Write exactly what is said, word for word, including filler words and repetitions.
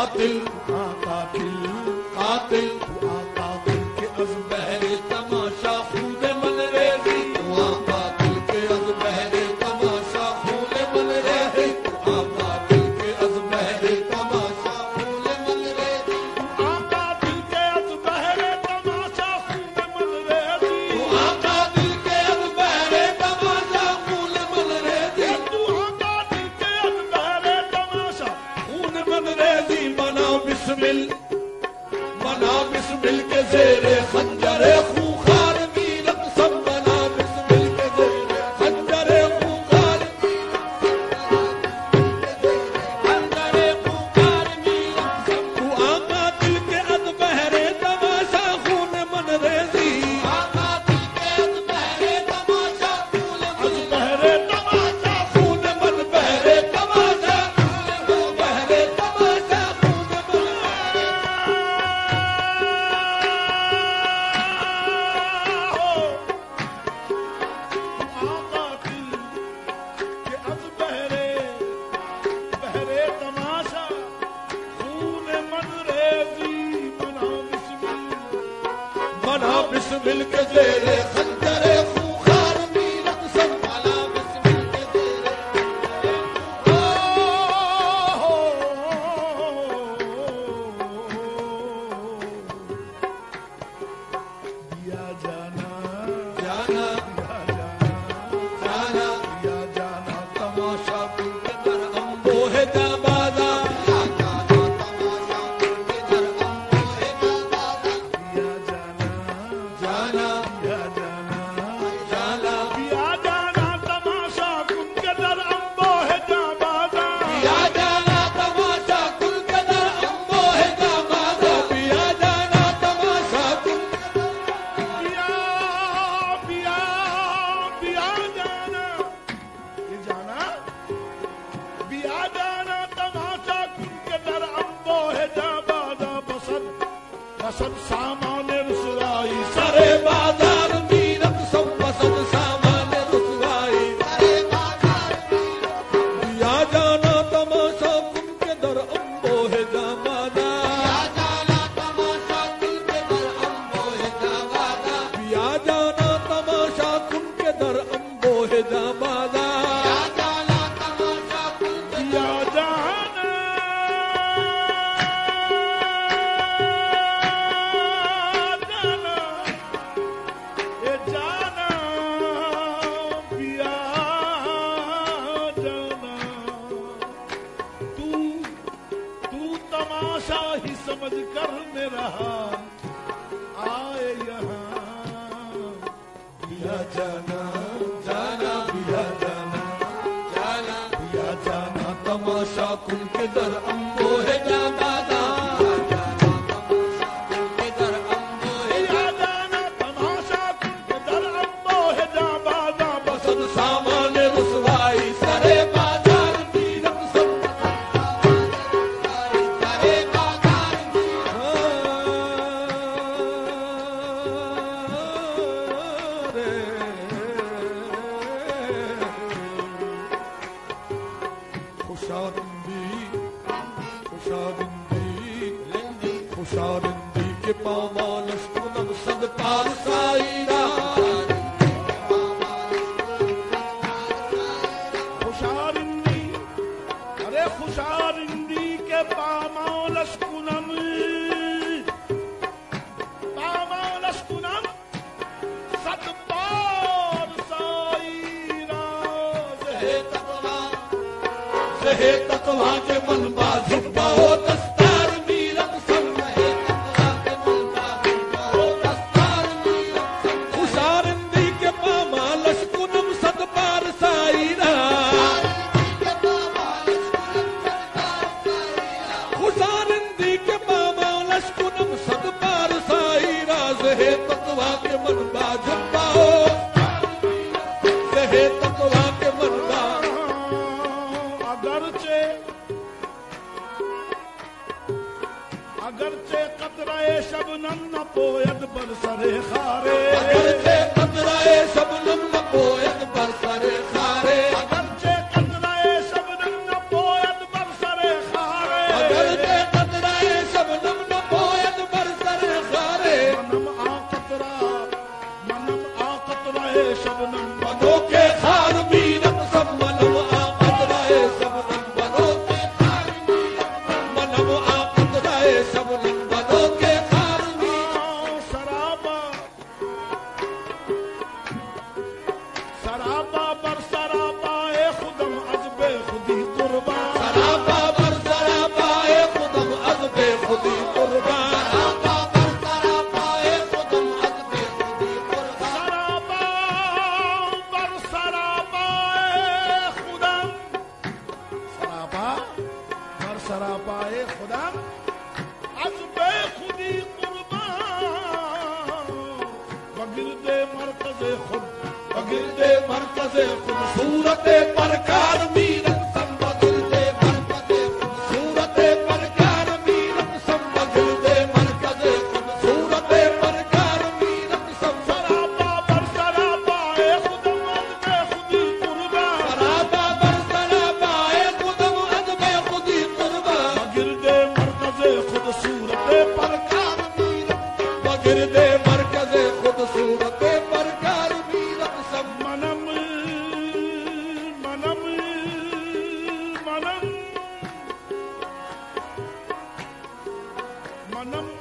कातिल कातिल कातिल कातिल के अज़ बहरे तमाशा खून मन रेज़ी कातिल के अज़ बहरे तमाशा खून मन रेज़ी कातिल के अज़ बहरे तमाशा खून मन रेज़ी कातिल के अज़ बहरे तमाशा खून मन रेज़ी कातिल के अज़ बहरे तमाशा खून मन रेज़ी कातिल के अज़ बहरे तमाशा खून मन रेज़ी बना बिस्मिल बना बिस्मिल के ज़ेरे खंजरे खूंखार मीरत सब बना बिस्मिल के ज़ेरे खंजरे खूंखार खंजरे खूंखार मीरत सब तू आका दिल के अद बहरे तमाशा खून मन रेज़ी आका दिल के अद बहरे तमाशा खून मन बहरे तमाशा खून मन बहरे तमाशा खून बहरे तमाशा खून मन बना बिस्मिल के ज़ेरे खंजरे खूंखार मीरत सब बना बिस्मिल के ज़ेरे दिया जाना जाना जाना दिया जाना तमाशा कुल के दर अम्बो है जाबादा बसत सामान रुसवाई सारे बाजार मीरत सब बसत सामान रुसवाई सारे बाजार दिया जाना तमाशा कुल के दर अम्बो है जामादा दिया जाना तमाशा कुल के दर अम्बो है जामादा दिया जाना तमाशा कुल के दर अम्बो है जामादा दिया जाना तमाशा कुल के दिया जाना ही समझ कर मेरा आए यहाँ दिया जाना जाना दिया जाना जाना दिया जाना तमाशा कुल के दर अम्बो है जाबादा सामान रुसवाई सरे बाजार मीरत सब सरे बाजार खुशारिंदी खुशारिंदी खुशारिंदी के पामानस कुनम सद पार साईरा खुशारिंदी के पामालस कुनम पामालस कुनम सतपार साईरा ज़हे तकवा ज़हे तकवा के मन बाजुबा हो दस्तार मीरत सब ज़हे तकवा के मन बाजुबा हो दस्तार मीरत सब खुशारिंदी के पामालस कुनम सतपार साईरा खुशारिंदी के बाबा लश्कुनम सद पार साईरा ज़हे तकवा के मन बाजुबा हो ज़हे तकवा के मन बा अगरचे अगरचे कतराए शबनम न पोयद बरसरे खारे अगरचे कतराए शबनम न पोयद बरसरे खारे अगरचे कतराए शबनम न पोयद बरसरे खारे अगरचे सरापाए खुदा अज बेखुदी कुर्बान बगिरदे मरकज़े खुद बगिरदे मरकज़े खुद सूरते परकार मीरत सम बगिरदे मरकज़े खुद सूरते परकार मीरत सम बगिरदे मरकज़े खुद सूरते परकार मीरत सम सरापा बर सरापाए खुदा अज बेखुदी कुर्बान सराबा बर सराबा ए खुदम अज बेखुदी कुर्बान बगिरदे मरकज़े खुद सूरते परकार मीरत बगिरदे मरकज़े खुद सूरते परकार मीरत सम मनम मनम मनम मनम